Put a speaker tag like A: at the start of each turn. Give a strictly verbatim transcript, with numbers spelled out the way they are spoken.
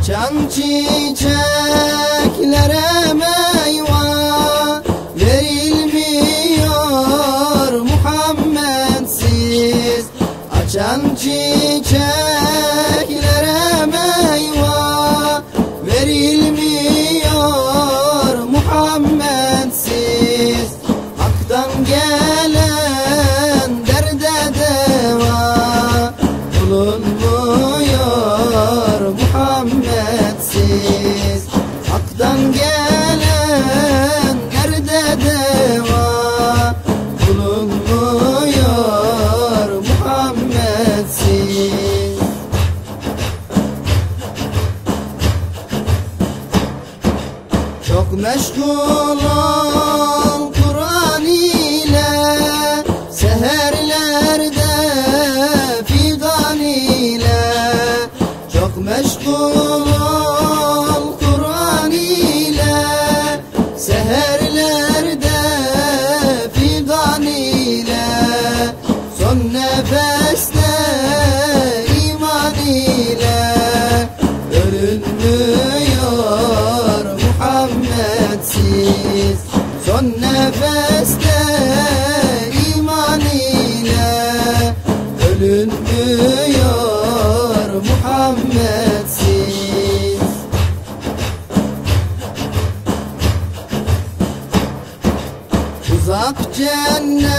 A: Açan çiçeklere meyve verilmiyor Muhammedsiz. Açan çiçeklere meyve verilmiyor Muhammedsiz. Hak'tan gelen derde deva bulunmuyor Muhammedsiz. Hak'tan gelen derde deva bulunmuyor Muhammedsiz. Çok meşgul ol Kur'an ile, seherlerde figan ile. Çok meşgul ol Kur'an ile, seherlerde figan ile. Son nefeste iman ile ölünmüyor Muhammedsiz. Son nefeste iman ile ölünmüyor Muhammedsiz. Uzak cennet